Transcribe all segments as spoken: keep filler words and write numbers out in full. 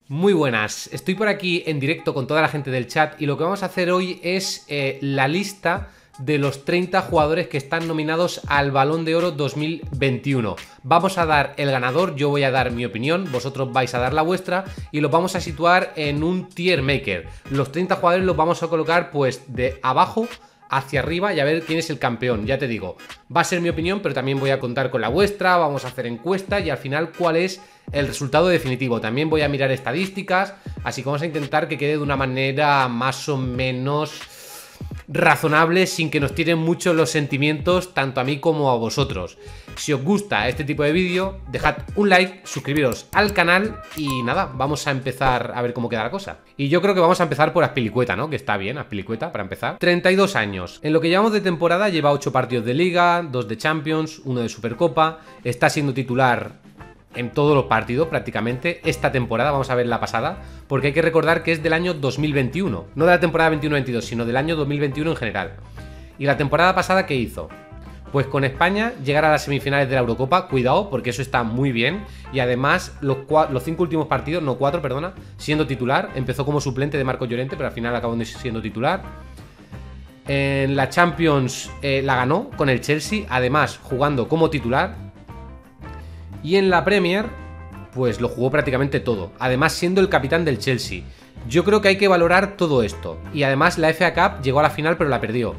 Muy buenas, estoy por aquí en directo con toda la gente del chat y lo que vamos a hacer hoy es eh, la lista de los treinta jugadores que están nominados al Balón de Oro dos mil veintiuno. Vamos a dar el ganador, yo voy a dar mi opinión, vosotros vais a dar la vuestra y los vamos a situar en un tier maker. Los treinta jugadores los vamos a colocar pues de abajo hacia arriba y a ver quién es el campeón. Ya te digo, va a ser mi opinión, pero también voy a contar con la vuestra, vamos a hacer encuesta y al final cuál es el resultado definitivo. También voy a mirar estadísticas, así que vamos a intentar que quede de una manera más o menos razonable, sin que nos tiren mucho los sentimientos tanto a mí como a vosotros. Si os gusta este tipo de vídeo, dejad un like, suscribiros al canal y nada, vamos a empezar a ver cómo queda la cosa. Y yo creo que vamos a empezar por Azpilicueta, ¿no? Que está bien, Azpilicueta, para empezar. treinta y dos años. En lo que llevamos de temporada lleva ocho partidos de Liga, dos de Champions, uno de Supercopa. Está siendo titular en todos los partidos prácticamente esta temporada, vamos a ver la pasada, porque hay que recordar que es del año dos mil veintiuno, no de la temporada veintiuno veintidós, sino del año dos mil veintiuno en general. Y la temporada pasada, ¿qué hizo? Pues con España llegar a las semifinales de la Eurocopa, cuidado, porque eso está muy bien, y además los, los cinco últimos partidos, no cuatro, perdona, siendo titular, empezó como suplente de Marcos Llorente, pero al final acabó siendo titular. En la Champions eh, la ganó con el Chelsea, además jugando como titular. Y en la Premier, pues lo jugó prácticamente todo. Además, siendo el capitán del Chelsea. Yo creo que hay que valorar todo esto. Y además, la F A Cup llegó a la final, pero la perdió.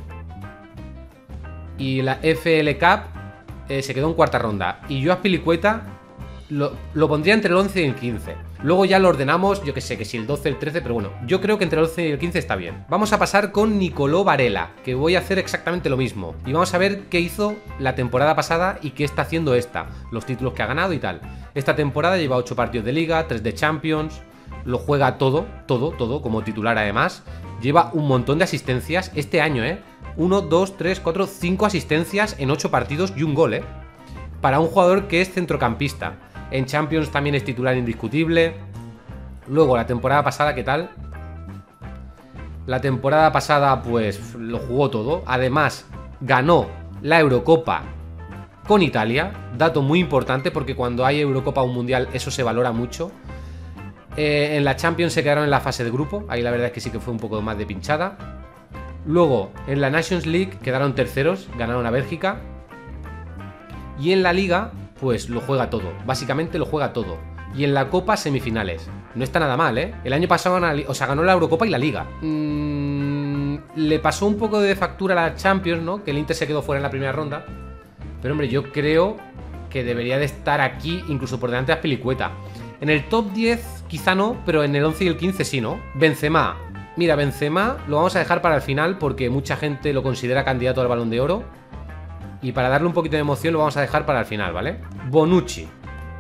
Y la F L Cup eh, se quedó en cuarta ronda. Y yo a Azpilicueta lo, lo pondría entre el once y el quince. Luego ya lo ordenamos, yo que sé, que si el doce, el trece, pero bueno, yo creo que entre el once y el quince está bien. Vamos a pasar con Nicolò Varela, que voy a hacer exactamente lo mismo. Y vamos a ver qué hizo la temporada pasada y qué está haciendo esta. Los títulos que ha ganado y tal. Esta temporada lleva ocho partidos de Liga, tres de Champions. Lo juega todo, todo, todo, como titular además. Lleva un montón de asistencias este año, ¿eh? uno, dos, tres, cuatro, cinco asistencias en ocho partidos y un gol, ¿eh? Para un jugador que es centrocampista. En Champions también es titular indiscutible. Luego, la temporada pasada, ¿qué tal? La temporada pasada, pues, lo jugó todo. Además, ganó la Eurocopa con Italia. Dato muy importante porque cuando hay Eurocopa o un Mundial, eso se valora mucho. Eh, en la Champions se quedaron en la fase de grupo. Ahí la verdad es que sí que fue un poco más de pinchada. Luego, en la Nations League quedaron terceros. Ganaron a Bélgica. Y en la Liga, pues lo juega todo, básicamente lo juega todo. Y en la Copa, semifinales. No está nada mal, ¿eh? El año pasado o sea, ganó la Eurocopa y la Liga. Mm, le pasó un poco de factura a la Champions, ¿no? Que el Inter se quedó fuera en la primera ronda. Pero hombre, yo creo que debería de estar aquí, incluso por delante de Azpilicueta. En el top diez quizá no, pero en el once y el quince sí, ¿no? Benzema. Mira, Benzema lo vamos a dejar para el final porque mucha gente lo considera candidato al Balón de Oro. Y para darle un poquito de emoción lo vamos a dejar para el final, ¿vale? Bonucci.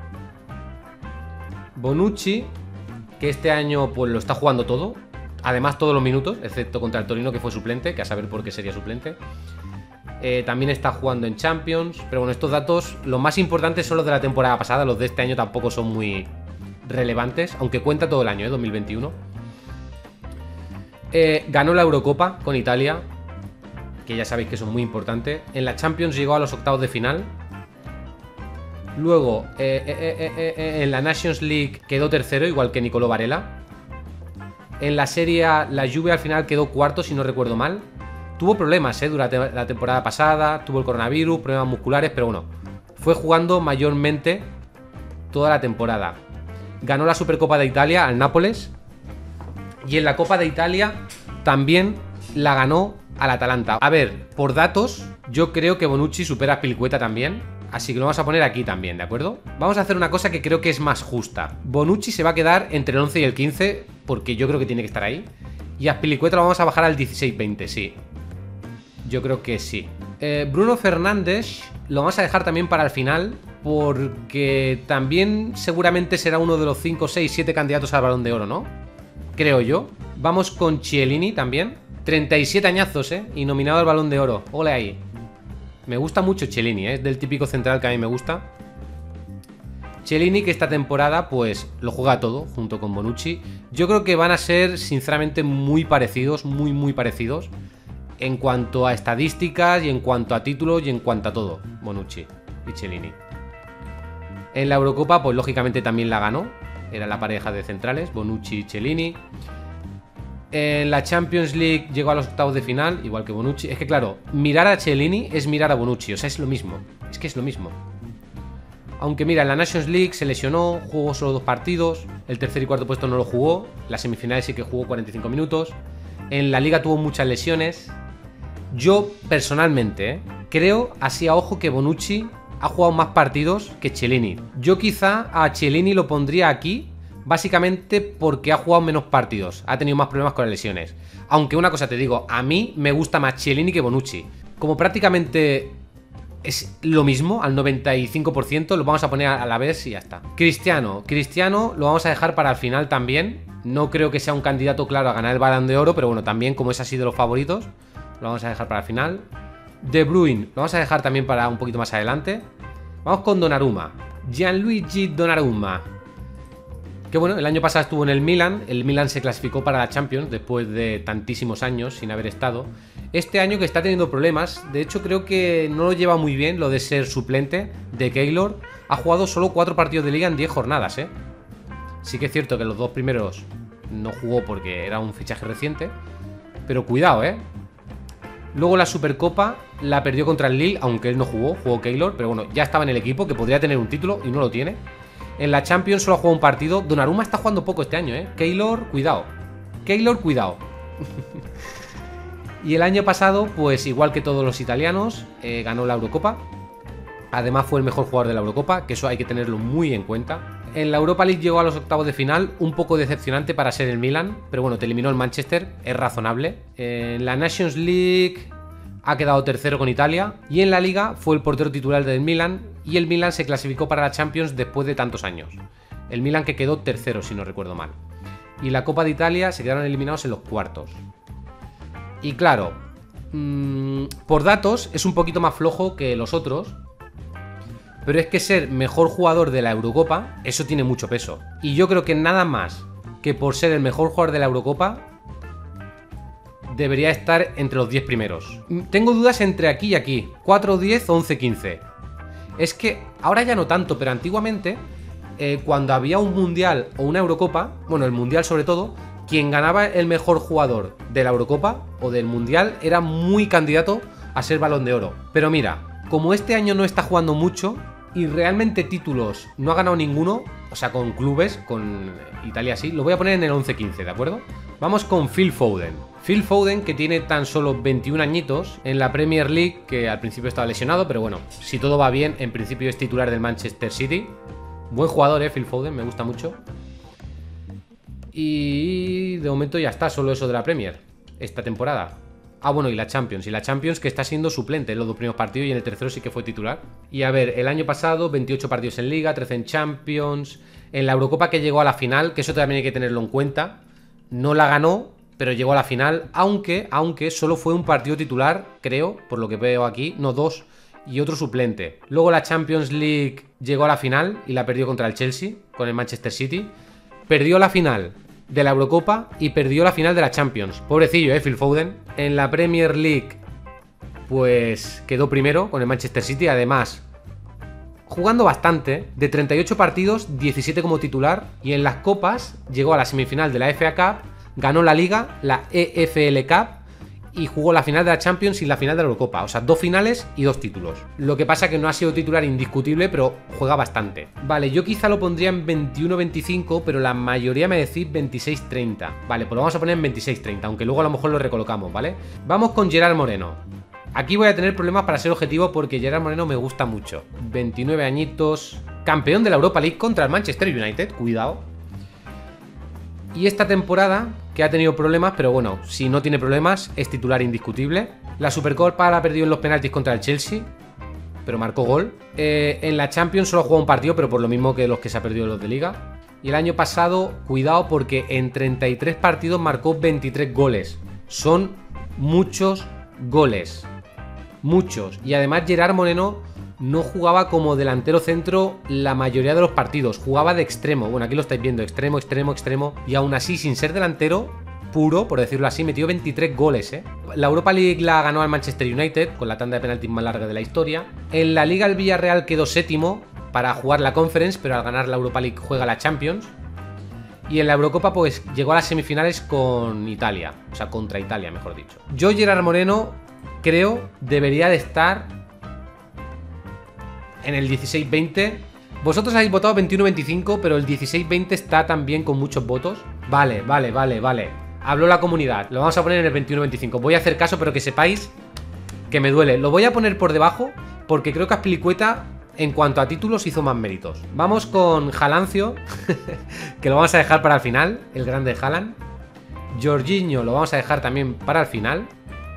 Bonucci, que este año pues lo está jugando todo. Además todos los minutos, excepto contra el Torino, que fue suplente, que a saber por qué sería suplente. eh, También está jugando en Champions. Pero bueno, estos datos, los más importantes son los de la temporada pasada. Los de este año tampoco son muy relevantes, aunque cuenta todo el año, ¿eh? dos mil veintiuno. eh, Ganó la Eurocopa con Italia, que ya sabéis que eso es muy importante. En la Champions llegó a los octavos de final. Luego, eh, eh, eh, eh, en la Nations League quedó tercero, igual que Nicolò Varela. En la Serie A, la Juve al final quedó cuarto, si no recuerdo mal. Tuvo problemas, eh, durante la temporada pasada. Tuvo el coronavirus, problemas musculares, pero bueno, fue jugando mayormente toda la temporada. Ganó la Supercopa de Italia al Nápoles. Y en la Copa de Italia también la ganó al Atalanta. A ver, por datos, yo creo que Bonucci supera a Azpilicueta también. Así que lo vamos a poner aquí también, ¿de acuerdo? Vamos a hacer una cosa que creo que es más justa. Bonucci se va a quedar entre el once y el quince, porque yo creo que tiene que estar ahí. Y a Azpilicueta lo vamos a bajar al dieciséis veinte, sí. Yo creo que sí. eh, Bruno Fernández lo vamos a dejar también para el final, porque también seguramente será uno de los cinco, seis, siete candidatos al Balón de Oro, ¿no? Creo yo. Vamos con Chiellini también. treinta y siete añazos, ¿eh? Y nominado al Balón de Oro. Ole ahí. Me gusta mucho Chiellini, ¿eh? Es del típico central que a mí me gusta. Chiellini, que esta temporada, pues, lo juega todo, junto con Bonucci. Yo creo que van a ser, sinceramente, muy parecidos, muy, muy parecidos. En cuanto a estadísticas, y en cuanto a títulos, y en cuanto a todo. Bonucci y Chiellini. En la Eurocopa, pues, lógicamente también la ganó. era la pareja de centrales, Bonucci y Chiellini. En la Champions League llegó a los octavos de final, igual que Bonucci. Es que claro, mirar a Chiellini es mirar a Bonucci, o sea, es lo mismo. Es que es lo mismo. Aunque mira, en la Nations League se lesionó, jugó solo dos partidos. El tercer y cuarto puesto no lo jugó. Las semifinales sí que jugó cuarenta y cinco minutos. En la Liga tuvo muchas lesiones. Yo, personalmente, ¿eh? creo, así a ojo, que Bonucci ha jugado más partidos que Chiellini. Yo quizá a Chiellini lo pondría aquí, básicamente porque ha jugado menos partidos. Ha tenido más problemas con las lesiones. Aunque una cosa te digo, a mí me gusta más Chiellini que Bonucci. Como prácticamente es lo mismo, al noventa y cinco por ciento, lo vamos a poner a la vez y ya está. Cristiano. Cristiano lo vamos a dejar para el final también. No creo que sea un candidato claro a ganar el Balón de Oro, pero bueno, también como es así de los favoritos, lo vamos a dejar para el final. De Bruyne lo vamos a dejar también para un poquito más adelante. Vamos con Donnarumma. Gianluigi Donnarumma. Que bueno, el año pasado estuvo en el Milan. El Milan se clasificó para la Champions después de tantísimos años sin haber estado. Este año que está teniendo problemas. De hecho creo que no lo lleva muy bien lo de ser suplente de Keylor. Ha jugado solo cuatro partidos de liga en diez jornadas, ¿eh? Sí que es cierto que los dos primeros no jugó porque era un fichaje reciente. Pero cuidado, ¿eh? Luego la Supercopa la perdió contra el Lille, aunque él no jugó, jugó Keylor, pero bueno, ya estaba en el equipo, que podría tener un título y no lo tiene. En la Champions solo ha jugado un partido. Donnarumma está jugando poco este año, ¿eh? Keylor, cuidado. Keylor, cuidado. Y el año pasado, pues igual que todos los italianos, eh, ganó la Eurocopa. Además fue el mejor jugador de la Eurocopa, que eso hay que tenerlo muy en cuenta. En la Europa League llegó a los octavos de final, un poco decepcionante para ser el Milan, pero bueno, te eliminó el Manchester, es razonable. En la Nations League ha quedado tercero con Italia, y en la Liga fue el portero titular del Milan, y el Milan se clasificó para la Champions después de tantos años. El Milan que quedó tercero, si no recuerdo mal. Y la Copa de Italia se quedaron eliminados en los cuartos. Y claro, mmm, por datos es un poquito más flojo que los otros, pero es que ser mejor jugador de la Eurocopa, eso tiene mucho peso. Y yo creo que nada más que por ser el mejor jugador de la Eurocopa, debería estar entre los diez primeros. Tengo dudas entre aquí y aquí, cuatro, diez o once, quince. Es que ahora ya no tanto, pero antiguamente, eh, cuando había un Mundial o una Eurocopa, bueno, el Mundial sobre todo, quien ganaba el mejor jugador de la Eurocopa o del Mundial era muy candidato a ser Balón de Oro. Pero mira, como este año no está jugando mucho y realmente títulos no ha ganado ninguno, o sea, con clubes, con Italia sí, lo voy a poner en el once quince, ¿de acuerdo? Vamos con Phil Foden. Phil Foden, que tiene tan solo veintiún añitos en la Premier League, que al principio estaba lesionado, pero bueno, si todo va bien, en principio es titular del Manchester City. Buen jugador, eh, Phil Foden, me gusta mucho. Y de momento ya está, solo eso de la Premier, esta temporada. Ah, bueno, y la Champions, y la Champions que está siendo suplente en los dos primeros partidos y en el tercero sí que fue titular. Y a ver, el año pasado veintiocho partidos en Liga, trece en Champions. En la Eurocopa que llegó a la final, que eso también hay que tenerlo en cuenta, no la ganó, pero llegó a la final, aunque, aunque solo fue un partido titular, creo, por lo que veo aquí, no dos, y otro suplente. Luego la Champions League llegó a la final y la perdió contra el Chelsea, con el Manchester City. Perdió la final de la Eurocopa y perdió la final de la Champions. Pobrecillo, eh, Phil Foden. En la Premier League, pues quedó primero con el Manchester City, además jugando bastante, de treinta y ocho partidos, diecisiete como titular, y en las copas llegó a la semifinal de la F A Cup, ganó la Liga, la E F L Cup, y jugó la final de la Champions y la final de la Eurocopa. O sea, dos finales y dos títulos. Lo que pasa que no ha sido titular indiscutible, pero juega bastante. Vale, yo quizá lo pondría en veintiuno veinticinco, pero la mayoría me decís veintiséis treinta. Vale, pues lo vamos a poner en veintiséis treinta, aunque luego a lo mejor lo recolocamos, ¿vale? Vamos con Gerard Moreno. Aquí voy a tener problemas para ser objetivo porque Gerard Moreno me gusta mucho. veintinueve añitos, campeón de la Europa League contra el Manchester United, cuidado. Y esta temporada, que ha tenido problemas, pero bueno, si no tiene problemas, es titular indiscutible. La Supercopa la ha perdido en los penaltis contra el Chelsea, pero marcó gol. Eh, en la Champions solo ha jugado un partido, pero por lo mismo que los que se ha perdido los de Liga. Y el año pasado, cuidado, porque en treinta y tres partidos marcó veintitrés goles. Son muchos goles. Muchos. Y además Gerard Moreno no jugaba como delantero centro la mayoría de los partidos, jugaba de extremo. Bueno, aquí lo estáis viendo, extremo, extremo, extremo. Y aún así, sin ser delantero puro, por decirlo así, metió veintitrés goles, ¿eh? La Europa League la ganó al Manchester United, con la tanda de penaltis más larga de la historia. En la Liga el Villarreal quedó séptimo para jugar la Conference, pero al ganar la Europa League juega la Champions. Y en la Eurocopa pues llegó a las semifinales con Italia, o sea, contra Italia, mejor dicho. Yo, Gerard Moreno, creo debería de estar en el dieciséis veinte. Vosotros habéis votado veintiuno veinticinco, pero el dieciséis veinte está también con muchos votos. Vale, vale, vale, vale. Habló la comunidad, lo vamos a poner en el veintiuno veinticinco. Voy a hacer caso, pero que sepáis que me duele. Lo voy a poner por debajo porque creo que Azpilicueta, en cuanto a títulos, hizo más méritos. Vamos con Jalancio, que lo vamos a dejar para el final, el grande Haaland. Jorginho lo vamos a dejar también para el final.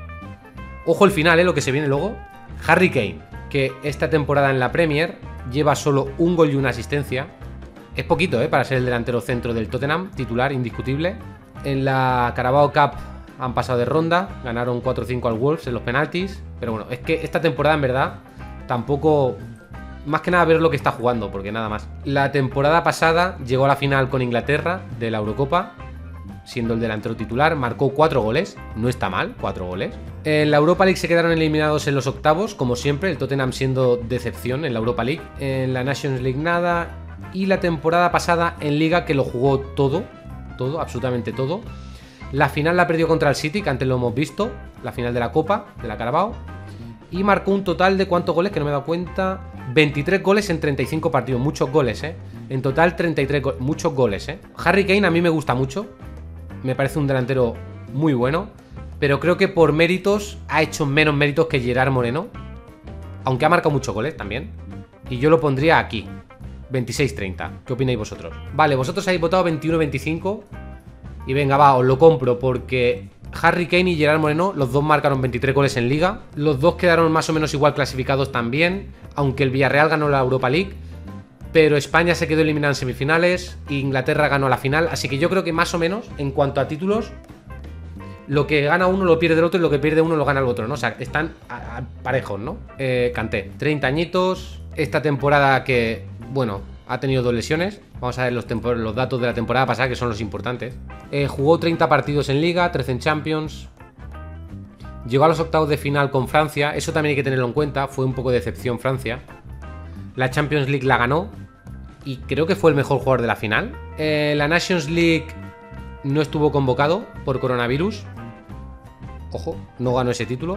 Ojo el final, ¿eh? Lo que se viene luego. Harry Kane, que esta temporada en la Premier lleva solo un gol y una asistencia. Es poquito, ¿eh? Para ser el delantero centro del Tottenham, titular, indiscutible. En la Carabao Cup han pasado de ronda, ganaron cuatro cinco al Wolves en los penaltis. Pero bueno, es que esta temporada en verdad tampoco... Más que nada ver lo que está jugando, porque nada más. La temporada pasada llegó a la final con Inglaterra de la Eurocopa, siendo el delantero titular, marcó cuatro goles, no está mal, cuatro goles. En la Europa League se quedaron eliminados en los octavos, como siempre, el Tottenham siendo decepción en la Europa League. En la Nations League nada, y la temporada pasada en Liga, que lo jugó todo, todo, absolutamente todo. La final la perdió contra el City, que antes lo hemos visto, la final de la Copa, de la Carabao. Y marcó un total de ¿cuántos goles? Que no me he dado cuenta. veintitrés goles en treinta y cinco partidos. Muchos goles, ¿eh? En total treinta y tres goles. Muchos goles, ¿eh? Harry Kane a mí me gusta mucho. Me parece un delantero muy bueno. Pero creo que por méritos ha hecho menos méritos que Gerard Moreno. Aunque ha marcado muchos goles también. Y yo lo pondría aquí. veintiséis treinta. ¿Qué opináis vosotros? Vale, vosotros habéis votado veintiuno veinticinco. Y venga, va, os lo compro porque... Harry Kane y Gerard Moreno, los dos marcaron veintitrés goles en Liga. Los dos quedaron más o menos igual clasificados también, aunque el Villarreal ganó la Europa League. Pero España se quedó eliminada en semifinales e Inglaterra ganó la final. Así que yo creo que más o menos, en cuanto a títulos, lo que gana uno lo pierde el otro y lo que pierde uno lo gana el otro, ¿no? O sea, están a, a parejos, ¿no? Eh, Kanté, treinta añitos. Esta temporada que, bueno, ha tenido dos lesiones. Vamos a ver los, los datos de la temporada pasada, que son los importantes. Eh, jugó treinta partidos en Liga, trece en Champions. Llegó a los octavos de final con Francia. Eso también hay que tenerlo en cuenta. Fue un poco de decepción Francia. La Champions League la ganó. Y creo que fue el mejor jugador de la final. Eh, la Nations League no estuvo convocado por coronavirus. Ojo, no ganó ese título.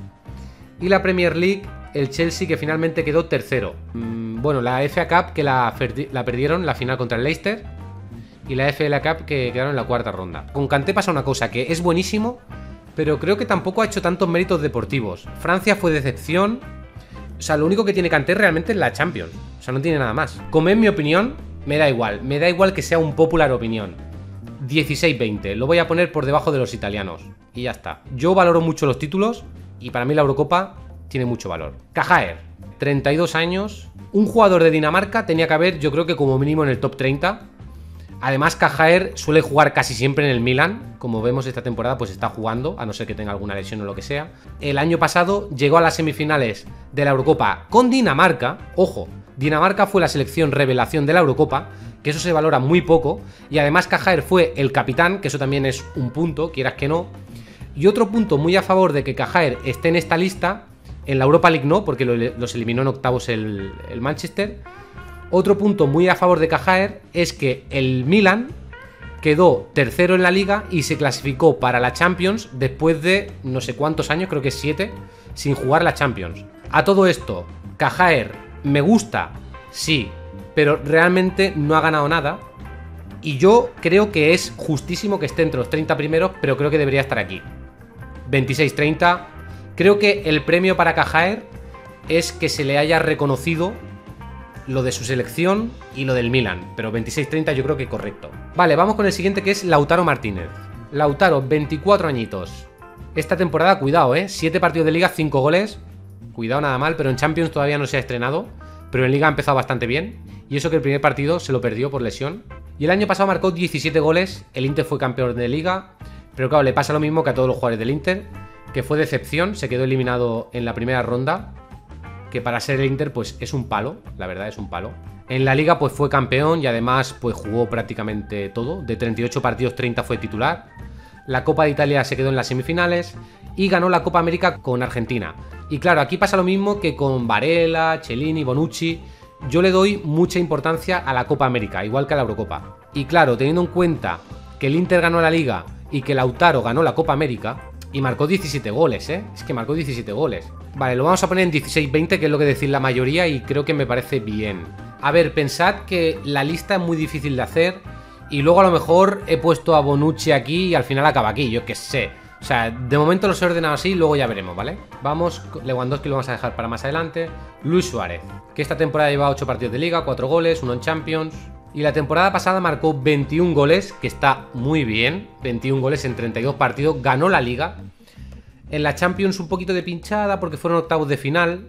Y la Premier League, el Chelsea, que finalmente quedó tercero. Bueno, la F A Cup, que la, la perdieron la final contra el Leicester. Y la F L Cup, que quedaron en la cuarta ronda. Con Kanté pasa una cosa, que es buenísimo, pero creo que tampoco ha hecho tantos méritos deportivos. Francia fue decepción. O sea, lo único que tiene Kanté realmente es la Champions. O sea, no tiene nada más. Como en mi opinión, me da igual. Me da igual que sea un popular opinión. dieciséis veinte. Lo voy a poner por debajo de los italianos. Y ya está. Yo valoro mucho los títulos. Y para mí la Eurocopa tiene mucho valor. Cajaer, treinta y dos años. Un jugador de Dinamarca tenía que haber, yo creo que como mínimo en el top treinta. Además, Cajaer suele jugar casi siempre en el Milan. Como vemos esta temporada, pues está jugando, a no ser que tenga alguna lesión o lo que sea. El año pasado llegó a las semifinales de la Eurocopa con Dinamarca. Ojo, Dinamarca fue la selección revelación de la Eurocopa, que eso se valora muy poco. Y además Cajaer fue el capitán, que eso también es un punto, quieras que no. Y otro punto muy a favor de que Cajaer esté en esta lista, en la Europa League no, porque los eliminó en octavos el, el Manchester. Otro punto muy a favor de Cajaer es que el Milan quedó tercero en la Liga y se clasificó para la Champions después de no sé cuántos años, creo que siete, sin jugar la Champions. A todo esto, Cajaer me gusta, sí, pero realmente no ha ganado nada. Y yo creo que es justísimo que esté entre los treinta primeros, pero creo que debería estar aquí. veintiséis treinta. Creo que el premio para Cajaer es que se le haya reconocido lo de su selección y lo del Milan, pero veintiséis treinta yo creo que correcto. Vale, vamos con el siguiente, que es Lautaro Martínez. Lautaro, veinticuatro añitos. Esta temporada, cuidado, ¿eh? siete partidos de Liga, cinco goles. Cuidado, nada mal, pero en Champions todavía no se ha estrenado. Pero en Liga ha empezado bastante bien. Y eso que el primer partido se lo perdió por lesión. Y el año pasado marcó diecisiete goles. El Inter fue campeón de Liga. Pero claro, le pasa lo mismo que a todos los jugadores del Inter, que fue decepción, se quedó eliminado en la primera ronda. Que para ser el Inter pues es un palo, la verdad es un palo. En la Liga pues fue campeón y además pues jugó prácticamente todo. De treinta y ocho partidos, treinta fue titular. La Copa de Italia se quedó en las semifinales y ganó la Copa América con Argentina. Y claro, aquí pasa lo mismo que con Varela, Chiellini, Bonucci. Yo le doy mucha importancia a la Copa América, igual que a la Eurocopa. Y claro, teniendo en cuenta que el Inter ganó la Liga y que Lautaro ganó la Copa América, y marcó diecisiete goles, ¿eh? Es que marcó diecisiete goles. Vale, lo vamos a poner en dieciséis veinte, que es lo que decís la mayoría, y creo que me parece bien. A ver, pensad que la lista es muy difícil de hacer, y luego a lo mejor he puesto a Bonucci aquí y al final acaba aquí, yo qué sé. O sea, de momento los he ordenado así, luego ya veremos, ¿vale? Vamos, Lewandowski lo vamos a dejar para más adelante. Luis Suárez, que esta temporada lleva ocho partidos de Liga, cuatro goles, uno en Champions. Y la temporada pasada marcó veintiún goles, que está muy bien. veintiún goles en treinta y dos partidos. Ganó la Liga. En la Champions un poquito de pinchada porque fueron octavos de final.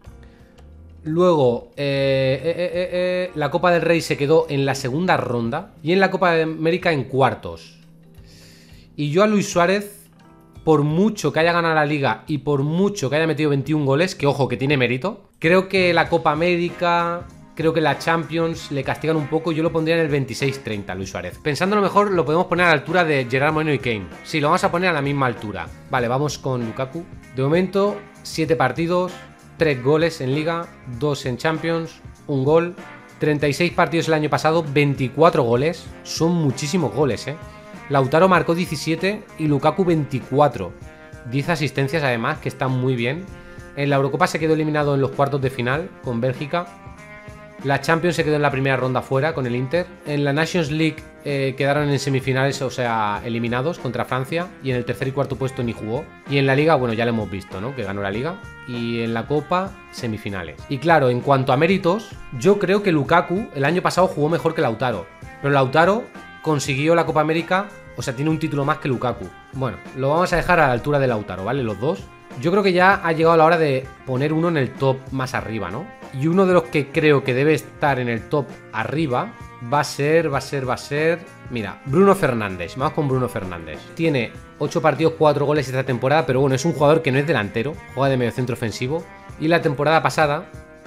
Luego, eh, eh, eh, eh, la Copa del Rey se quedó en la segunda ronda. Y en la Copa de América en cuartos. Y yo a Luis Suárez, por mucho que haya ganado la Liga y por mucho que haya metido veintiún goles, que ojo, que tiene mérito, creo que la Copa América... Creo que la Champions le castigan un poco. Yo lo pondría en el veintiséis treinta, Luis Suárez. Pensándolo mejor, lo podemos poner a la altura de Gerard Moreno y Kane. Sí, lo vamos a poner a la misma altura. Vale, vamos con Lukaku. De momento, siete partidos, tres goles en Liga, dos en Champions, un gol. treinta y seis partidos el año pasado, veinticuatro goles. Son muchísimos goles, ¿eh? Lautaro marcó diecisiete y Lukaku veinticuatro. diez asistencias además, que están muy bien. En la Eurocopa se quedó eliminado en los cuartos de final con Bélgica. La Champions se quedó en la primera ronda fuera con el Inter. En la Nations League eh, quedaron en semifinales, o sea, eliminados contra Francia. Y en el tercer y cuarto puesto ni jugó. Y en la Liga, bueno, ya lo hemos visto, ¿no? Que ganó la Liga. Y en la Copa, semifinales. Y claro, en cuanto a méritos, yo creo que Lukaku el año pasado jugó mejor que Lautaro. Pero Lautaro consiguió la Copa América, o sea, tiene un título más que Lukaku. Bueno, lo vamos a dejar a la altura de Lautaro, ¿vale? Los dos. Yo creo que ya ha llegado la hora de poner uno en el top más arriba, ¿no? Y uno de los que creo que debe estar en el top arriba va a ser, va a ser, va a ser... Mira, Bruno Fernández. Vamos con Bruno Fernández. Tiene ocho partidos, cuatro goles esta temporada, pero bueno, es un jugador que no es delantero, juega de mediocentro ofensivo. Y la temporada pasada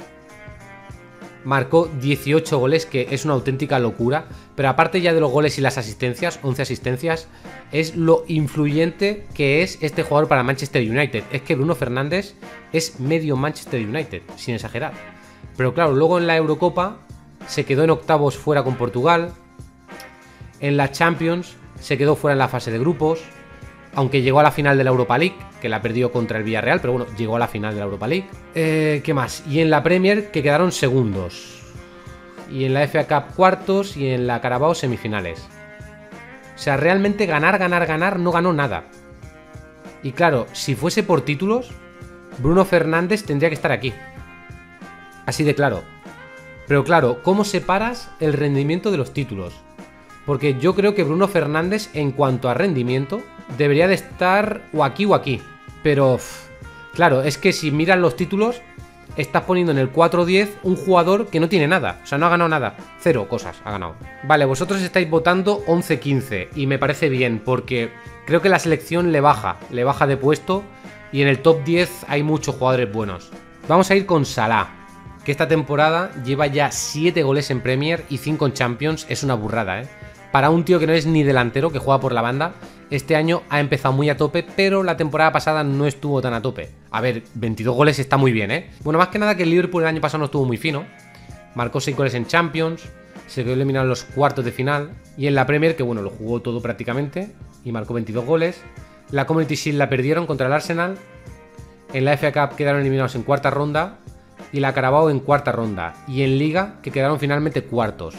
marcó dieciocho goles, que es una auténtica locura. Pero aparte ya de los goles y las asistencias, once asistencias, es lo influyente que es este jugador para Manchester United. Es que Bruno Fernández es medio Manchester United, sin exagerar. Pero claro, luego en la Eurocopa se quedó en octavos fuera con Portugal. En la Champions se quedó fuera en la fase de grupos, aunque llegó a la final de la Europa League, que la perdió contra el Villarreal, pero bueno, llegó a la final de la Europa League. Eh, ¿Qué más? Y en la Premier, que quedaron segundos. Y en la F A Cup cuartos y en la Carabao semifinales. O sea, realmente ganar, ganar, ganar, no ganó nada. Y claro, si fuese por títulos, Bruno Fernández tendría que estar aquí. Así de claro. Pero claro, ¿cómo separas el rendimiento de los títulos? Porque yo creo que Bruno Fernández, en cuanto a rendimiento, debería de estar o aquí o aquí. Pero, claro, es que si miras los títulos, estás poniendo en el cuatro diez un jugador que no tiene nada. O sea, no ha ganado nada. Cero cosas ha ganado. Vale, vosotros estáis votando once quince y me parece bien porque creo que la selección le baja. Le baja de puesto y en el top diez hay muchos jugadores buenos. Vamos a ir con Salah, que esta temporada lleva ya siete goles en Premier y cinco en Champions. Es una burrada, ¿eh? Para un tío que no es ni delantero, que juega por la banda, este año ha empezado muy a tope, pero la temporada pasada no estuvo tan a tope. A ver, veintidós goles está muy bien, ¿eh? Bueno, más que nada que el Liverpool el año pasado no estuvo muy fino. Marcó seis goles en Champions, se quedó eliminado en los cuartos de final. Y en la Premier, que bueno, lo jugó todo prácticamente, y marcó veintidós goles. La Community Shield la perdieron contra el Arsenal. En la F A Cup quedaron eliminados en cuarta ronda. Y la Carabao en cuarta ronda. Y en Liga, que quedaron finalmente cuartos.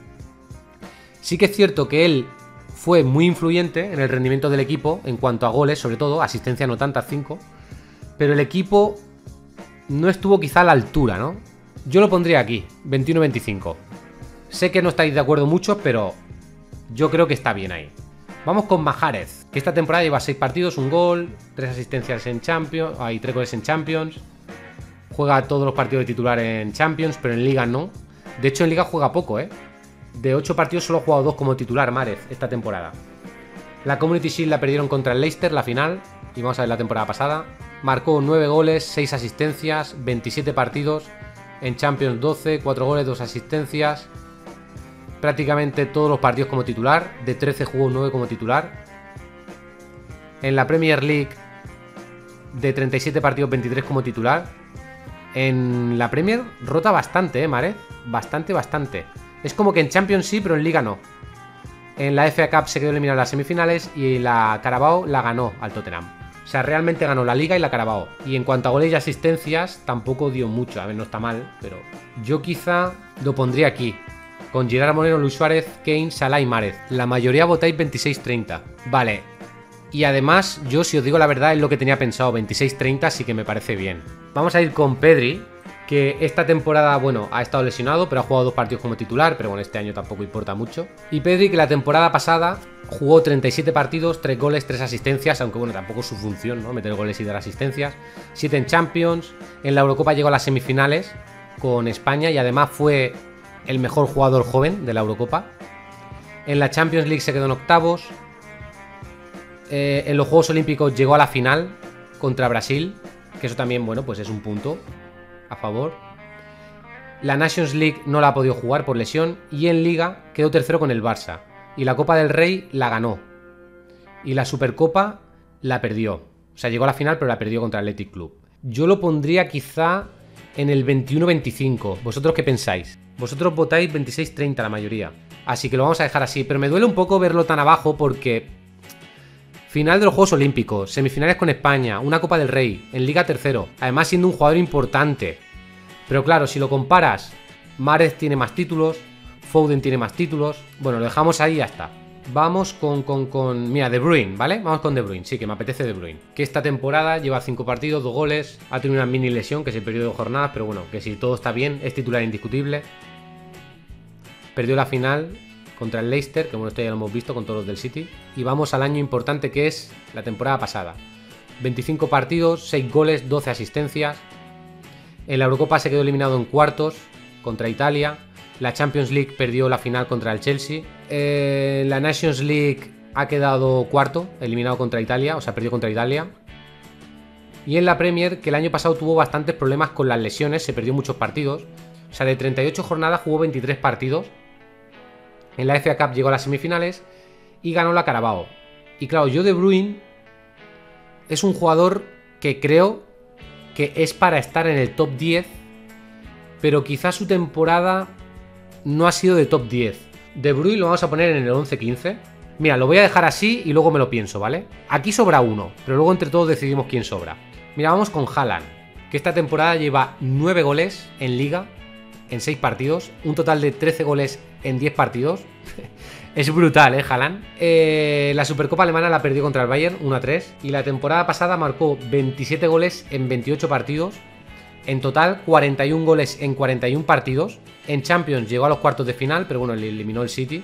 Sí que es cierto que él fue muy influyente en el rendimiento del equipo en cuanto a goles, sobre todo, asistencia no tantas, cinco. Pero el equipo no estuvo quizá a la altura, ¿no? Yo lo pondría aquí, veintiuno veinticinco. Sé que no estáis de acuerdo muchos, pero yo creo que está bien ahí. Vamos con Mahrez, que esta temporada lleva seis partidos, un gol, tres asistencias en Champions, hay tres goles en Champions. Juega todos los partidos de titular en Champions, pero en Liga no. De hecho, en Liga juega poco, ¿eh? De ocho partidos solo ha jugado dos como titular Mahrez esta temporada. La Community Shield la perdieron contra el Leicester, la final. Y vamos a ver la temporada pasada. Marcó nueve goles, seis asistencias, veintisiete partidos. En Champions doce, cuatro goles, dos asistencias. Prácticamente todos los partidos como titular. De trece jugó nueve como titular. En la Premier League, de treinta y siete partidos, veintitrés como titular. En la Premier rota bastante, ¿eh, Mahrez? Bastante, bastante. Es como que en Champions sí, pero en Liga no. En la F A Cup se quedó eliminado en las semifinales y la Carabao la ganó al Tottenham. O sea, realmente ganó la Liga y la Carabao. Y en cuanto a goles y asistencias, tampoco dio mucho. A ver, no está mal, pero yo quizá lo pondría aquí. Con Gerard Moreno, Luis Suárez, Kane, Salah y Márez. La mayoría votáis veintiséis treinta. Vale. Y además, yo si os digo la verdad es lo que tenía pensado. veintiséis treinta sí que me parece bien. Vamos a ir con Pedri, que esta temporada, bueno, ha estado lesionado, pero ha jugado dos partidos como titular, pero bueno, este año tampoco importa mucho. Y Pedri, que la temporada pasada jugó treinta y siete partidos, tres goles, tres asistencias, aunque bueno, tampoco es su función, ¿no? Meter goles y dar asistencias. siete en Champions, en la Eurocopa llegó a las semifinales con España y además fue el mejor jugador joven de la Eurocopa. En la Champions League se quedó en octavos. Eh, en los Juegos Olímpicos llegó a la final contra Brasil, que eso también, bueno, pues es un punto a favor. La Nations League no la ha podido jugar por lesión y en Liga quedó tercero con el Barça. Y la Copa del Rey la ganó. Y la Supercopa la perdió. O sea, llegó a la final pero la perdió contra el Athletic Club. Yo lo pondría quizá en el veintiuno veinticinco. ¿Vosotros qué pensáis? Vosotros votáis veintiséis treinta la mayoría. Así que lo vamos a dejar así. Pero me duele un poco verlo tan abajo porque... Final de los Juegos Olímpicos, semifinales con España, una Copa del Rey, en Liga tercero, además siendo un jugador importante. Pero claro, si lo comparas, Márez tiene más títulos, Foden tiene más títulos. Bueno, lo dejamos ahí y ya está. Vamos con, con, con... Mira, De Bruyne, ¿vale? Vamos con De Bruyne, sí, que me apetece De Bruyne. Que esta temporada lleva cinco partidos, dos goles, ha tenido una mini lesión que se perdió de jornadas, pero bueno, que si todo está bien, es titular indiscutible. Perdió la final contra el Leicester, que bueno, esto ya lo hemos visto con todos los del City. Y vamos al año importante que es la temporada pasada. veinticinco partidos, seis goles, doce asistencias. En la Eurocopa se quedó eliminado en cuartos contra Italia. La Champions League perdió la final contra el Chelsea. Eh, la Nations League ha quedado cuarto, eliminado contra Italia, o sea, perdió contra Italia. Y en la Premier, que el año pasado tuvo bastantes problemas con las lesiones, se perdió muchos partidos. O sea, de treinta y ocho jornadas jugó veintitrés partidos. En la F A Cup llegó a las semifinales y ganó la Carabao. Y claro, yo De Bruyne es un jugador que creo que es para estar en el top diez, pero quizás su temporada no ha sido de top diez. De Bruyne lo vamos a poner en el once quince. Mira, lo voy a dejar así y luego me lo pienso, ¿vale? Aquí sobra uno, pero luego entre todos decidimos quién sobra. Mira, vamos con Haaland, que esta temporada lleva nueve goles en Liga en seis partidos, un total de trece goles en diez partidos. Es brutal, ¿eh, Haaland? Eh, la Supercopa alemana la perdió contra el Bayern uno a tres y la temporada pasada marcó veintisiete goles en veintiocho partidos. En total, cuarenta y un goles en cuarenta y un partidos. En Champions llegó a los cuartos de final, pero bueno, le eliminó el City.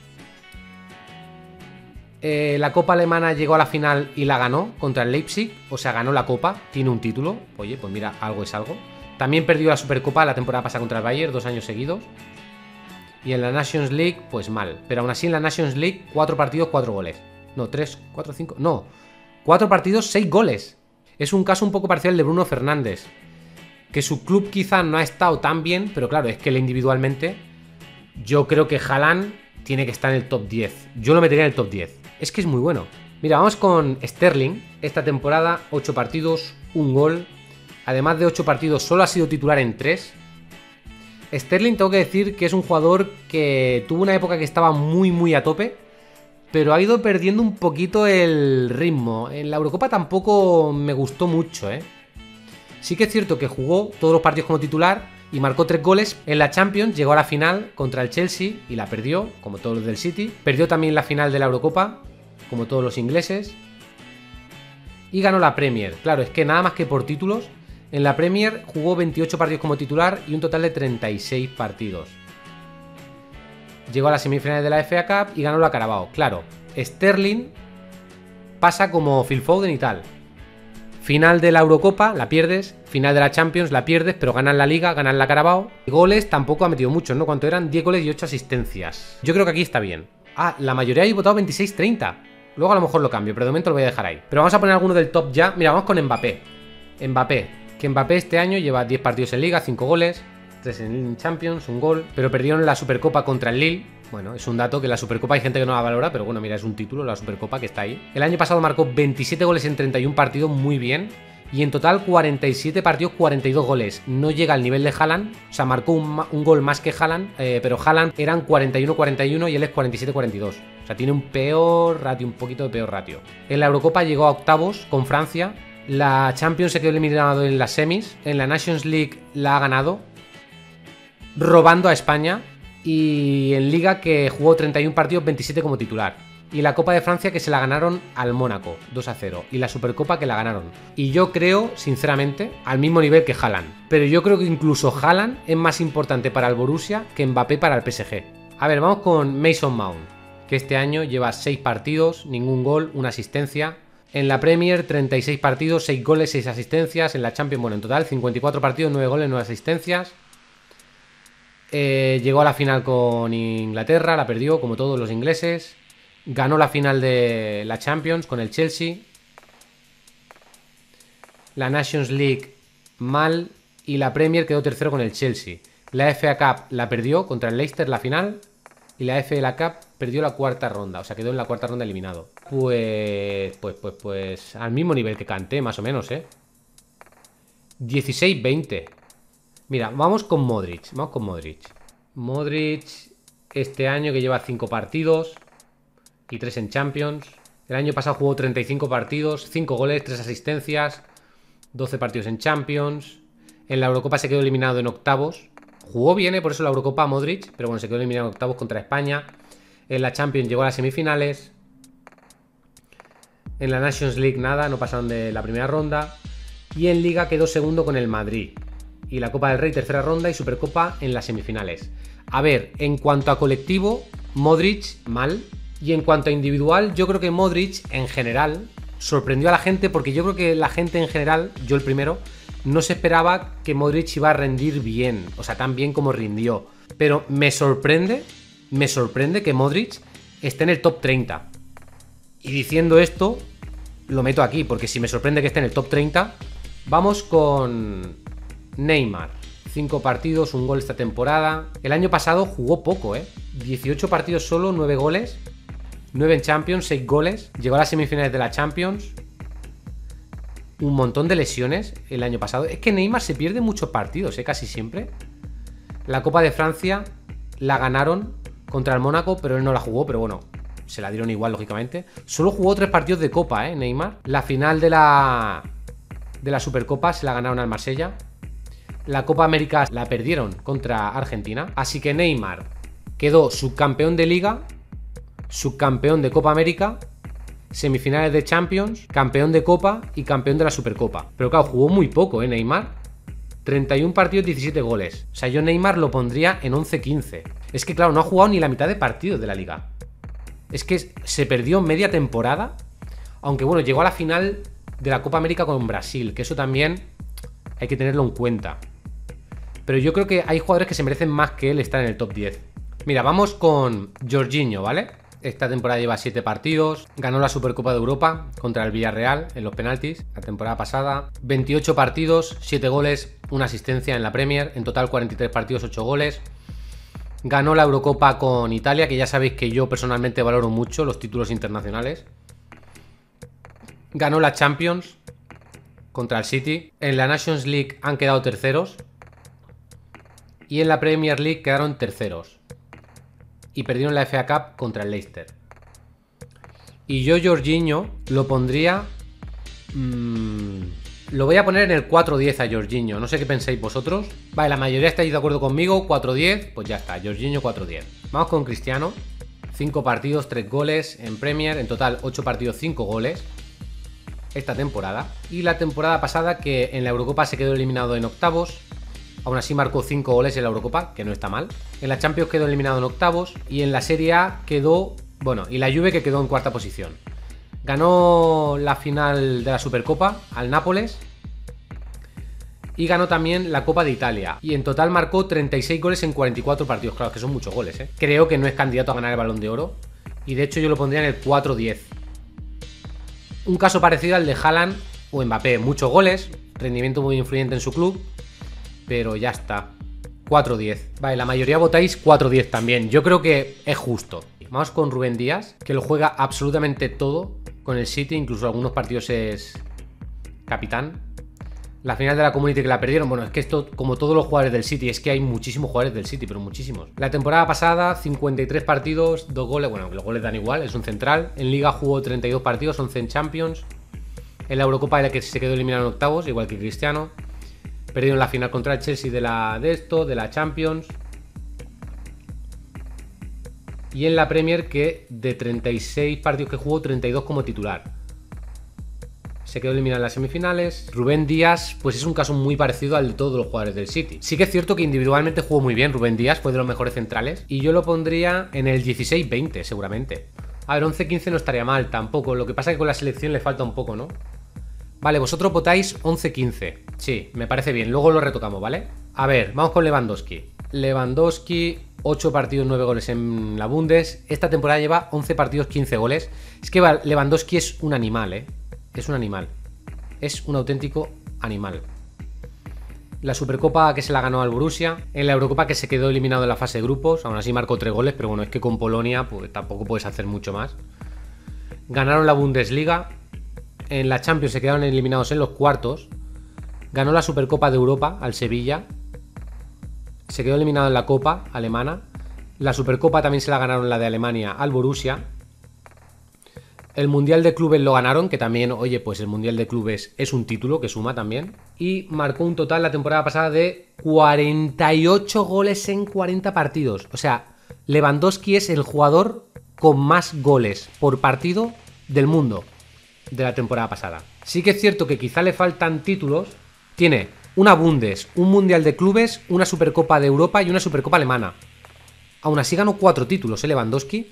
Eh, la Copa alemana llegó a la final y la ganó contra el Leipzig. O sea, ganó la Copa, tiene un título. Oye, pues mira, algo es algo. También perdió la Supercopa la temporada pasada contra el Bayern, dos años seguidos. Y en la Nations League, pues mal. Pero aún así en la Nations League, cuatro partidos, cuatro goles. No, tres, cuatro, cinco... No, cuatro partidos, seis goles. Es un caso un poco parcial al de Bruno Fernández. Que su club quizá no ha estado tan bien, pero claro, es que él individualmente... Yo creo que Haaland tiene que estar en el top diez. Yo lo metería en el top diez. Es que es muy bueno. Mira, vamos con Sterling. Esta temporada, ocho partidos, un gol. Además de ocho partidos, solo ha sido titular en tres. Sterling, tengo que decir que es un jugador que tuvo una época que estaba muy, muy a tope, pero ha ido perdiendo un poquito el ritmo. En la Eurocopa tampoco me gustó mucho, ¿eh? Sí que es cierto que jugó todos los partidos como titular y marcó tres goles. En la Champions llegó a la final contra el Chelsea y la perdió, como todos los del City. Perdió también la final de la Eurocopa, como todos los ingleses. Y ganó la Premier. Claro, es que nada más que por títulos... En la Premier jugó veintiocho partidos como titular y un total de treinta y seis partidos. Llegó a las semifinales de la F A Cup y ganó la Carabao. Claro, Sterling pasa como Phil Foden y tal. Final de la Eurocopa, la pierdes. Final de la Champions, la pierdes, pero ganan la Liga, ganan la Carabao. Goles tampoco ha metido muchos, ¿no? ¿Cuánto eran? diez goles y ocho asistencias. Yo creo que aquí está bien. Ah, la mayoría ha votado veintiséis treinta. Luego a lo mejor lo cambio, pero de momento lo voy a dejar ahí. Pero vamos a poner alguno del top ya. Mira, vamos con Mbappé. Mbappé. Que Mbappé este año lleva diez partidos en Liga, cinco goles, tres en Champions, un gol, pero perdieron la Supercopa contra el Lille. Bueno, es un dato que la Supercopa hay gente que no la valora, pero bueno, mira, es un título, la Supercopa que está ahí. El año pasado marcó veintisiete goles en treinta y un partidos, muy bien, Y en total cuarenta y siete partidos, cuarenta y dos goles. No llega al nivel de Haaland, o sea, marcó un, un gol más que Haaland, eh, pero Haaland eran cuarenta y uno cuarenta y uno y él es cuarenta y siete cuarenta y dos. O sea, tiene un peor ratio, un poquito de peor ratio. En la Eurocopa llegó a octavos con Francia. La Champions se quedó eliminado en las semis. En la Nations League la ha ganado, robando a España. Y en Liga, que jugó treinta y uno partidos, veintisiete como titular. Y la Copa de Francia, que se la ganaron al Mónaco, dos a cero. Y la Supercopa, que la ganaron. Y yo creo, sinceramente, al mismo nivel que Haaland. Pero yo creo que incluso Haaland es más importante para el Borussia que Mbappé para el P S G. A ver, vamos con Mason Mount, que este año lleva seis partidos, ningún gol, una asistencia. En la Premier, treinta y seis partidos, seis goles, seis asistencias. En la Champions, bueno, en total, cincuenta y cuatro partidos, nueve goles, nueve asistencias. Eh, llegó a la final con Inglaterra, la perdió, como todos los ingleses. Ganó la final de la Champions con el Chelsea. La Nations League mal. Y la Premier quedó tercero con el Chelsea. La F A Cup la perdió contra el Leicester la final. Y la F A Cup perdió la cuarta ronda. O sea, quedó en la cuarta ronda eliminado. Pues, pues, pues, pues al mismo nivel que Kanté, más o menos, ¿eh? dieciséis veinte. Mira, vamos con Modric. Vamos con Modric. Modric este año, que lleva cinco partidos y tres en Champions. El año pasado jugó treinta y cinco partidos, cinco goles, tres asistencias, doce partidos en Champions. En la Eurocopa se quedó eliminado en octavos. Jugó bien, ¿eh? Por eso la Eurocopa Modric, pero bueno, se quedó eliminado en octavos contra España. En la Champions llegó a las semifinales. En la Nations League nada, no pasaron de la primera ronda. Y en Liga quedó segundo con el Madrid. Y la Copa del Rey tercera ronda y Supercopa en las semifinales. A ver, en cuanto a colectivo, Modric mal. Y en cuanto a individual, yo creo que Modric en general sorprendió a la gente, porque yo creo que la gente en general, yo el primero, no se esperaba que Modric iba a rendir bien, o sea, tan bien como rindió. Pero me sorprende, me sorprende que Modric esté en el top treinta. Y diciendo esto, lo meto aquí, porque si me sorprende que esté en el top treinta, vamos con Neymar. cinco partidos, un gol esta temporada. El año pasado jugó poco, ¿eh? dieciocho partidos solo, nueve goles. nueve en Champions, seis goles. Llegó a las semifinales de la Champions. Un montón de lesiones el año pasado. Es que Neymar se pierde muchos partidos, ¿eh? Casi siempre. La Copa de Francia la ganaron contra el Mónaco, pero él no la jugó, pero bueno, se la dieron igual, lógicamente. Solo jugó tres partidos de Copa, ¿eh? Neymar. La final de la, de la Supercopa se la ganaron al Marsella. La Copa América la perdieron contra Argentina. Así que Neymar quedó subcampeón de Liga, subcampeón de Copa América, semifinales de Champions, campeón de Copa y campeón de la Supercopa. Pero claro, jugó muy poco, ¿eh? Neymar. treinta y uno partidos, diecisiete goles. O sea, yo Neymar lo pondría en once quince. Es que claro, no ha jugado ni la mitad de partidos de la Liga. Es que se perdió media temporada. Aunque bueno, llegó a la final de la Copa América con Brasil, que eso también hay que tenerlo en cuenta. Pero yo creo que hay jugadores que se merecen más que él estar en el top diez. Mira, vamos con Jorginho, ¿vale? Esta temporada lleva siete partidos. Ganó la Supercopa de Europa contra el Villarreal en los penaltis la temporada pasada. veintiocho partidos, siete goles, una asistencia en la Premier. En total cuarenta y tres partidos, ocho goles. Ganó la Eurocopa con Italia, que ya sabéis que yo personalmente valoro mucho los títulos internacionales. Ganó la Champions contra el City. En la Nations League han quedado terceros. Y en la Premier League quedaron terceros. Y perdieron la F A Cup contra el Leicester. Y yo Jorginho lo pondría... Mmm, lo voy a poner en el cuatro diez a Jorginho. No sé qué pensáis vosotros. Vale, la mayoría estáis de acuerdo conmigo. cuatro diez, pues ya está. Jorginho cuatro diez. Vamos con Cristiano. cinco partidos, tres goles en Premier. En total ocho partidos, cinco goles esta temporada. Y la temporada pasada, que en la Eurocopa se quedó eliminado en octavos. Aún así marcó cinco goles en la Eurocopa, que no está mal. En la Champions quedó eliminado en octavos. Y en la Serie A quedó... Bueno, y la Juve, que quedó en cuarta posición. Ganó la final de la Supercopa al Nápoles. Y ganó también la Copa de Italia. Y en total marcó treinta y seis goles en cuarenta y cuatro partidos. Claro, que son muchos goles, ¿eh? Creo que no es candidato a ganar el Balón de Oro. Y de hecho yo lo pondría en el cuatro diez. Un caso parecido al de Haaland o Mbappé. Muchos goles, rendimiento muy influyente en su club. Pero ya está. cuatro diez. Vale, la mayoría votáis cuatro diez también. Yo creo que es justo. Vamos con Rubén Díaz, que lo juega absolutamente todo con el City. Incluso algunos partidos es capitán. La final de la Community que la perdieron. Bueno, es que esto, como todos los jugadores del City, es que hay muchísimos jugadores del City, pero muchísimos. La temporada pasada, cincuenta y tres partidos, dos goles. Bueno, los goles dan igual, es un central. En Liga jugó treinta y dos partidos, once en Champions. En la Eurocopa, en la que se quedó eliminado en octavos, igual que Cristiano. Perdieron la final contra el Chelsea de la de esto, de la Champions. Y en la Premier, que de treinta y seis partidos que jugó, treinta y dos como titular. Se quedó eliminado en las semifinales. Rubén Díaz, pues es un caso muy parecido al de todos los jugadores del City. Sí que es cierto que individualmente jugó muy bien Rubén Díaz, fue de los mejores centrales. Y yo lo pondría en el dieciséis veinte, seguramente. A ver, once quince no estaría mal tampoco. Lo que pasa es que con la selección le falta un poco, ¿no? Vale, vosotros votáis once quince. Sí, me parece bien. Luego lo retocamos, ¿vale? A ver, vamos con Lewandowski. Lewandowski, ocho partidos, nueve goles en la Bundes. Esta temporada lleva once partidos, quince goles. Es que Lewandowski es un animal, ¿eh? Es un animal. Es un auténtico animal. La Supercopa que se la ganó al Borussia. En la Eurocopa que se quedó eliminado en la fase de grupos. Aún así marcó tres goles, pero bueno, es que con Polonia pues tampoco puedes hacer mucho más. Ganaron la Bundesliga. En la Champions se quedaron eliminados en los cuartos. Ganó la Supercopa de Europa al Sevilla. Se quedó eliminado en la Copa alemana. La Supercopa también se la ganaron, la de Alemania, al Borussia. El Mundial de Clubes lo ganaron, que también, oye, pues el Mundial de Clubes es un título que suma también. Y marcó un total la temporada pasada de cuarenta y ocho goles en cuarenta partidos. O sea, Lewandowski es el jugador con más goles por partido del mundo de la temporada pasada. Sí que es cierto que quizá le faltan títulos. Tiene una Bundes, un Mundial de Clubes, una Supercopa de Europa y una Supercopa alemana. Aún así ganó cuatro títulos, ¿eh? Lewandowski.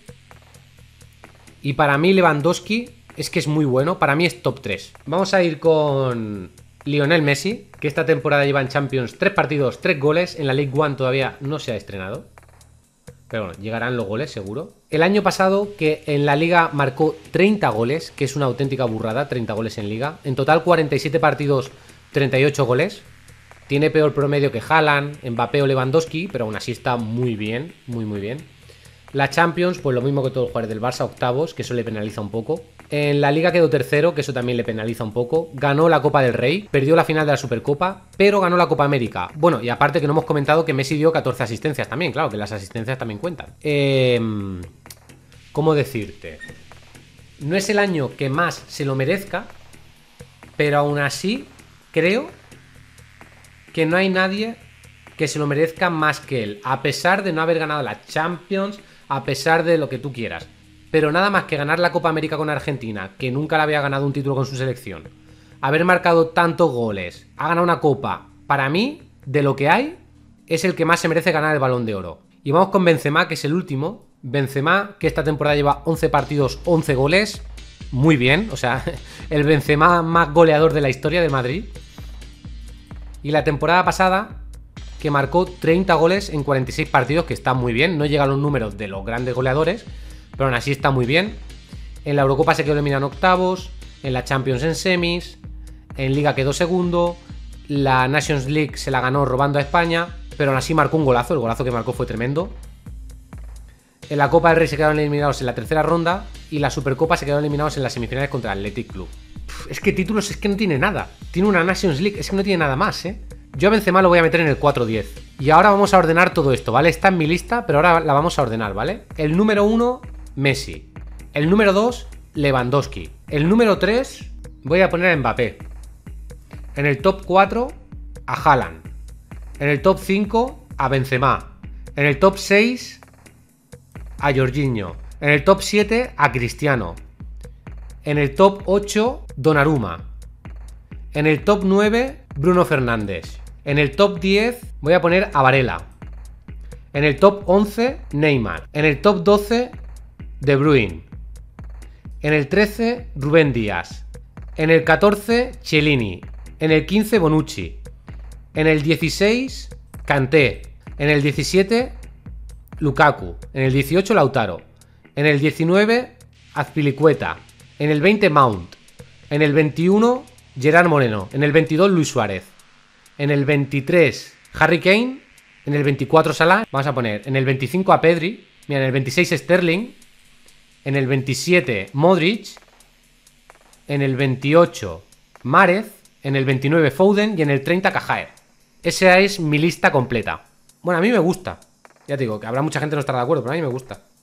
Y para mí Lewandowski es que es muy bueno. Para mí es top tres. Vamos a ir con Lionel Messi, que esta temporada lleva en Champions tres partidos, tres goles. En la League One todavía no se ha estrenado, pero bueno, llegarán los goles seguro. El año pasado, que en la Liga marcó treinta goles, que es una auténtica burrada, treinta goles en Liga. En total cuarenta y siete partidos, treinta y ocho goles. Tiene peor promedio que Haaland, Mbappé o Lewandowski, pero aún así está muy bien, muy muy bien. La Champions, pues lo mismo que todos los jugadores del Barça, octavos, que eso le penaliza un poco. En la Liga quedó tercero, que eso también le penaliza un poco. Ganó la Copa del Rey, perdió la final de la Supercopa, pero ganó la Copa América. Bueno, y aparte que no hemos comentado que Messi dio catorce asistencias también, claro, que las asistencias también cuentan. Eh, ¿Cómo decirte? No es el año que más se lo merezca, pero aún así creo que no hay nadie que se lo merezca más que él, a pesar de no haber ganado la Champions, a pesar de lo que tú quieras. Pero nada más que ganar la Copa América con Argentina, que nunca le había ganado un título con su selección, haber marcado tantos goles, ha ganado una Copa, para mí, de lo que hay, es el que más se merece ganar el Balón de Oro. Y vamos con Benzema, que es el último. Benzema, que esta temporada lleva once partidos, once goles, muy bien, o sea, el Benzema más goleador de la historia del Madrid. Y la temporada pasada, que marcó treinta goles en cuarenta y seis partidos, que está muy bien. No llega a los números de los grandes goleadores, pero aún así está muy bien. En la Eurocopa se quedó eliminado en octavos, en la Champions en semis, en Liga quedó segundo, la Nations League se la ganó robando a España, pero aún así marcó un golazo, el golazo que marcó fue tremendo. En la Copa del Rey se quedaron eliminados en la tercera ronda y la Supercopa se quedaron eliminados en las semifinales contra el Athletic Club. Pff, es que títulos es que no tiene nada. Tiene una Nations League, es que no tiene nada más, ¿eh? Yo a Benzema lo voy a meter en el cuatro diez. Y ahora vamos a ordenar todo esto, ¿vale? Está en mi lista, pero ahora la vamos a ordenar, ¿vale? El número uno, Messi. El número dos, Lewandowski. El número tres, voy a poner a Mbappé. En el top cuatro, a Haaland. En el top cinco, a Benzema. En el top seis, a Jorginho. En el top siete, a Cristiano. En el top ocho, Donnarumma. En el top nueve, Bruno Fernández. En el top diez voy a poner a Varela. En el top once, Neymar. En el top doce, De Bruyne. En el trece, Rubén Díaz. En el catorce, Chiellini. En el quince, Bonucci. En el dieciséis, Kanté. En el diecisiete, Lukaku. En el dieciocho, Lautaro. En el diecinueve, Azpilicueta. En el veinte, Mount. En el veintiuno, Gerard Moreno. En el veintidós, Luis Suárez. En el veintitrés, Harry Kane. En el veinticuatro, Salah. Vamos a poner en el veinticinco a Pedri. Mira, en el veintiséis, Sterling. En el veintisiete, Modric. En el veintiocho, Márez. en el veintinueve Foden y en el treinta Cajaer. Esa es mi lista completa. Bueno, a mí me gusta. Ya te digo, que habrá mucha gente que no estará de acuerdo, pero a mí me gusta.